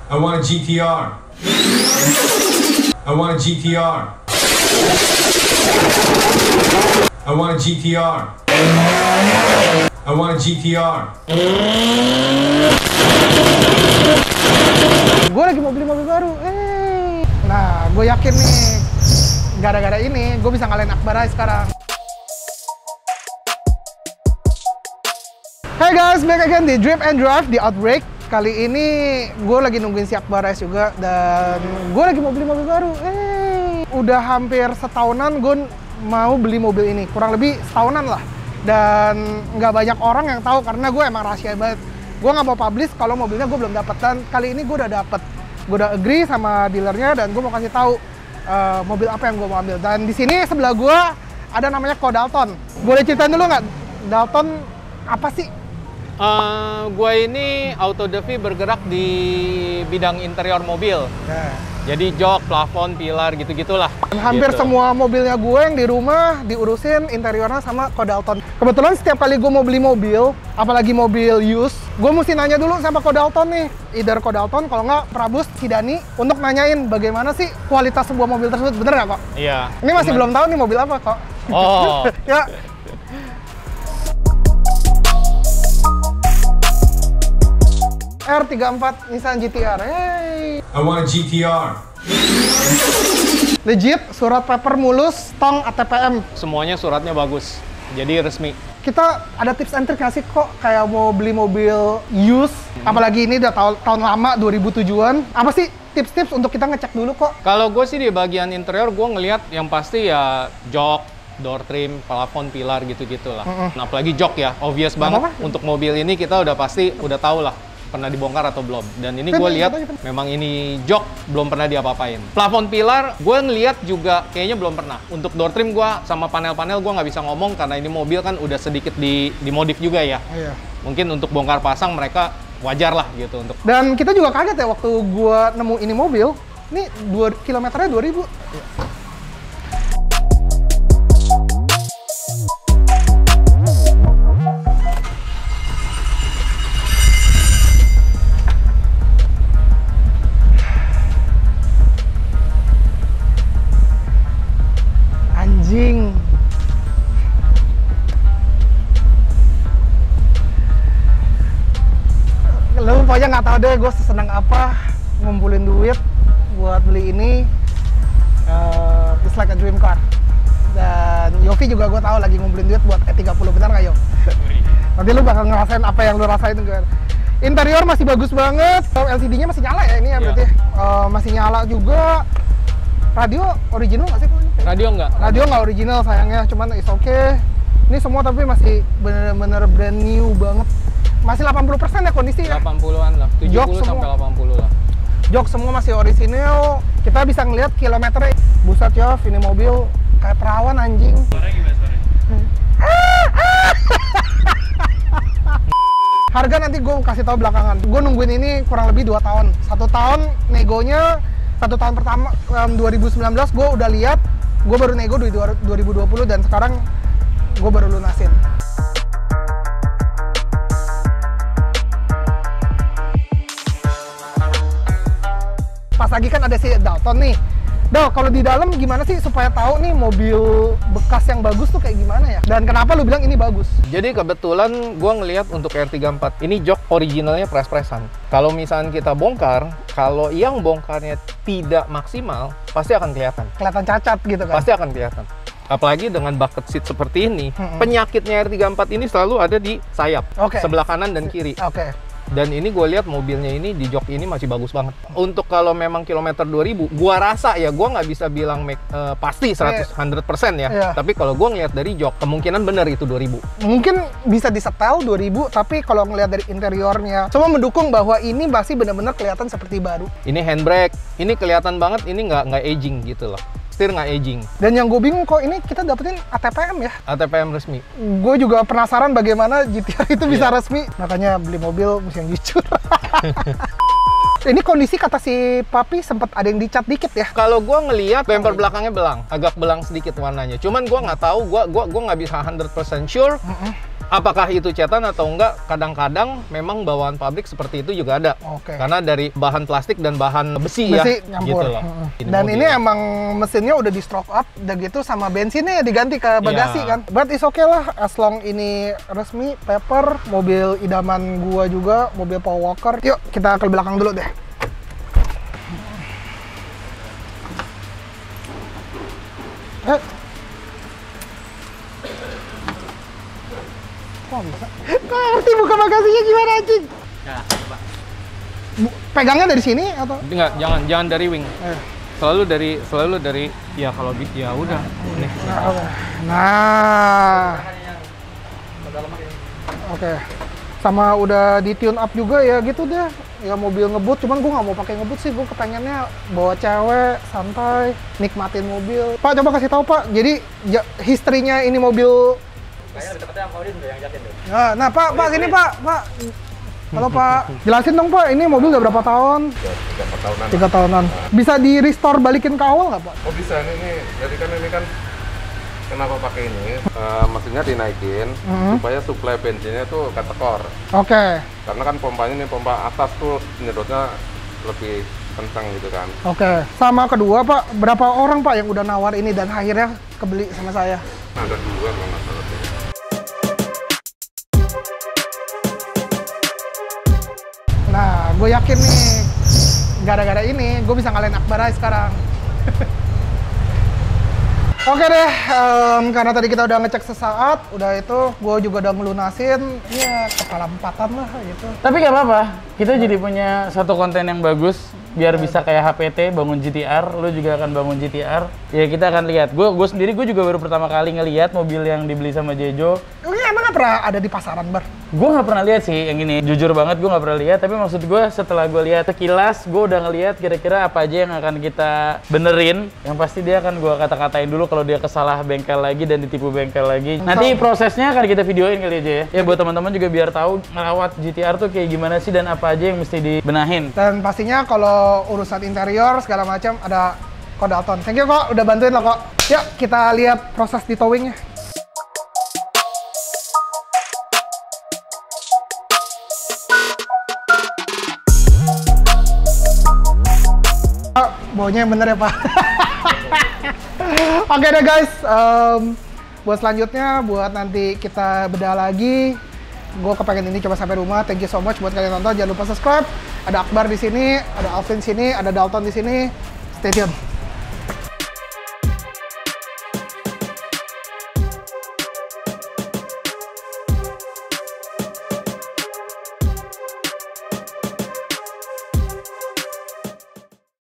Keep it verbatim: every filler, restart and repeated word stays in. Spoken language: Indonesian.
I want a G T R. I want a G T R. I want a G T R. I want a G T R. Gue lagi mau beli mobil baru. Eh. Nah, gue yakin nih gara-gara ini gue bisa ngalahin Akbar Rais sekarang. Hey guys, back again di Drip and Drive di Outbreak. Kali ini gue lagi nungguin si Akbar Rais juga dan gue lagi mau beli mobil baru. Eh, udah hampir setahunan gue mau beli mobil ini, kurang lebih setahunan lah. Dan nggak banyak orang yang tahu karena gue emang rahasia banget. Gue nggak mau publish kalau mobilnya gue belum dapat, dan kali ini gue udah dapet. Gue udah agree sama dealernya dan gue mau kasih tahu uh, mobil apa yang gue mau ambil. Dan di sini sebelah gue ada namanya Ko Dalton. Boleh ceritain dulu nggak, Dalton apa sih? Uh, gue ini Autodevi bergerak di bidang interior mobil. Nah. Jadi jok, plafon, pilar, gitu-gitulah. Hampir gitu. semua mobilnya gue yang di rumah diurusin interiornya sama Ko Dalton. Kebetulan setiap kali gue mau beli mobil, apalagi mobil used, gue mesti nanya dulu sama Ko Dalton nih. Either Ko Dalton, kalau nggak Prabus Sidani, untuk nanyain bagaimana sih kualitas sebuah mobil tersebut. Bener nggak kok? Iya. Ini masih belum tahu nih mobil apa kok. Oh. Ya. R tiga puluh empat Nissan G T R. Hey. I want a G T R. Legit, surat paper mulus, tong A T P M. Semuanya suratnya bagus, jadi resmi. Kita ada tips and trick nggak sih kok kayak mau beli mobil used, hmm. apalagi ini udah tahun, tahun lama dua ribu tujuan. Apa sih tips-tips untuk kita ngecek dulu kok? Kalau gue sih di bagian interior, gue ngelihat yang pasti ya jok, door trim, plafon, pilar, gitu-gitulah. Mm -mm. Nah, apalagi jok ya, obvious banget. Apa -apa? Untuk mobil ini kita udah pasti udah tahu lah pernah dibongkar atau belum. Dan ini gue lihat memang ini jok belum pernah diapa-apain. Plafon, pilar gue ngelihat juga kayaknya belum pernah. Untuk door trim gue sama panel-panel gue nggak bisa ngomong karena ini mobil kan udah sedikit di dimodif juga ya. Iya. Mungkin untuk bongkar pasang mereka wajar lah gitu untuk. Dan kita juga kaget ya waktu gue nemu ini mobil. Ini dua kilometernya dua ribu. Iya. Anjing. Lu pokoknya nggak tahu deh gue sesenang apa ngumpulin duit buat beli ini. Uh, it's like a dream car. Dan Yofi juga gue tahu lagi ngumpulin duit buat E tiga puluh, benar nggak Yo? Nanti lu bakal ngerasain apa yang lu rasain juga. Interior masih bagus banget. L C D-nya masih nyala ya ini ya berarti. Yeah. Uh, masih nyala juga. Radio original nggak sih? Radio nggak? Radio nggak original sayangnya, cuman is oke. Okay. Ini semua tapi masih bener-bener brand new banget. Masih delapan puluh persen ya kondisi ya? delapan puluhan lah, tujuh puluh sampai delapan puluh lah. Jok semua masih orisinil. Kita bisa ngeliat kilometernya. Buset ya, ini mobil kayak perawan anjing. Suaranya gimana suaranya? Harga nanti gue kasih tahu belakangan. Gue nungguin ini kurang lebih dua tahun. Satu tahun negonya, satu tahun pertama um, dua ribu sembilan belas gue udah lihat. Gue baru nego di dua ribu dua puluh dan sekarang gue baru lunasin. Pas lagi kan ada si Dalton nih. Dal, kalau di dalam gimana sih supaya tahu nih mobil bekas yang bagus tuh kayak gimana ya? Dan kenapa lu bilang ini bagus? Jadi kebetulan gue ngelihat untuk R tiga puluh empat ini jok originalnya pres-presan. Kalau misalnya kita bongkar, kalau yang bongkarnya tidak maksimal, pasti akan kelihatan. Kelihatan cacat gitu kan? Pasti akan kelihatan. Apalagi dengan bucket seat seperti ini, mm-hmm. penyakitnya R tiga puluh empat ini selalu ada di sayap, okay. sebelah kanan dan kiri. Oke. Okay. Dan ini gue lihat mobilnya ini di jok ini masih bagus banget. Untuk kalau memang kilometer dua ribu, gue rasa ya gue nggak bisa bilang make, uh, pasti seratus persen ya. Yeah. Tapi kalau gue ngeliat dari jok, kemungkinan benar itu dua ribu. Mungkin bisa disetel dua ribu, tapi kalau ngeliat dari interiornya, semua mendukung bahwa ini masih benar-benar kelihatan seperti baru. Ini handbrake, ini kelihatan banget ini nggak nggak aging gitu loh. Setir nggak aging. Dan yang gue bingung kok ini kita dapetin A T P M ya? A T P M resmi. Gue juga penasaran bagaimana G T R itu bisa yeah. resmi. Makanya beli mobil mesti yang jujur. Ini kondisi kata si Papi sempat ada yang dicat dikit ya? Kalau gue ngelihat bumper belakangnya belang, agak belang sedikit warnanya. Cuman gue nggak tahu, gue gue gue nggak bisa seratus persen sure. Mm -hmm. apakah itu cetan atau enggak, kadang-kadang memang bawaan pabrik seperti itu juga ada. Oke. Karena dari bahan plastik dan bahan besi, Besi ya, nyampur. gitu loh. Mm-mm. Ini Dan mobil. ini emang mesinnya udah di stroke up, udah gitu sama bensinnya diganti ke bagasi Iya. kan. But it's okay lah, as long ini resmi, paper, mobil idaman gua juga, mobil Paul Walker. Yuk kita ke belakang dulu deh. Eh. Kok bisa? Nggak ngerti buka bagasinya gimana anjing? Ya, coba. Bu- Pegangnya dari sini atau? Enggak, jangan jangan dari wing. Eh. Selalu dari selalu dari ya kalau bi- ya udah. Nih. Nah, oke. Nah. Oke. Sama udah di tune up juga ya gitu deh. Ya mobil ngebut, cuman gue nggak mau pakai ngebut sih. Gue kepengennya bawa cewek, santai, nikmatin mobil. Pak, coba kasih tahu Pak. Jadi ja, history-nya ini mobil. Nah, nah Pak, Pak sini Pak, Pak. Halo Pak, jelasin dong Pak. Ini mobil udah berapa tahun? Ya, tiga empat tahunan. Tiga tahunan. Bisa di restore balikin ke awal nggak Pak? Oh bisa ini, ini. Jadi kan ini kan kenapa pakai ini? Eh, mesinnya dinaikin Mhm. supaya suplai bensinnya tuh ketekor. Oke, Karena kan pompanya ini pompa atas tuh nyedotnya lebih kencang gitu kan. oke. Sama kedua Pak, berapa orang Pak yang udah nawar ini dan akhirnya kebeli sama saya? Nah, ada dua kalau nggak salah tuh. Nah, gue yakin nih, gara-gara ini gue bisa ngalahin Akbar sekarang. Oke deh, em, karena tadi kita udah ngecek sesaat, udah itu gue juga udah ngelunasin, ya kepala empatan lah gitu. Tapi nggak apa-apa, kita jadi punya satu konten yang bagus, biar bisa kayak H P T bangun G T R, lu juga akan bangun G T R. Ya kita akan lihat. Gue gue sendiri gue juga baru pertama kali ngelihat mobil yang dibeli sama Jejo. Ini emang nggak pernah ada di pasaran, Bar? Gue nggak pernah lihat sih yang ini. Jujur banget gue nggak pernah lihat. Tapi maksud gue setelah gue lihat sekilas, gue udah ngelihat kira-kira apa aja yang akan kita benerin. Yang pasti dia akan gue kata-katain dulu kalau dia kesalah bengkel lagi dan ditipu bengkel lagi. Nanti prosesnya akan kita videoin kali aja ya. Ya buat teman-teman juga biar tahu ngerawat G T R tuh kayak gimana sih dan apa aja yang mesti dibenahin. Dan pastinya kalau urusan interior segala macam ada Kok Dalton. Thank you kok, udah bantuin lo kok. Yuk kita lihat proses di towingnya. Oh, baunya yang bener ya Pak. Oke deh guys, um, buat selanjutnya, buat nanti kita bedah lagi. Gue kepengen ini coba sampai rumah. Thank you so much buat kalian nonton. Jangan lupa subscribe. Ada Akbar di sini, ada Alvin di sini, ada Dalton di sini. Stay tune.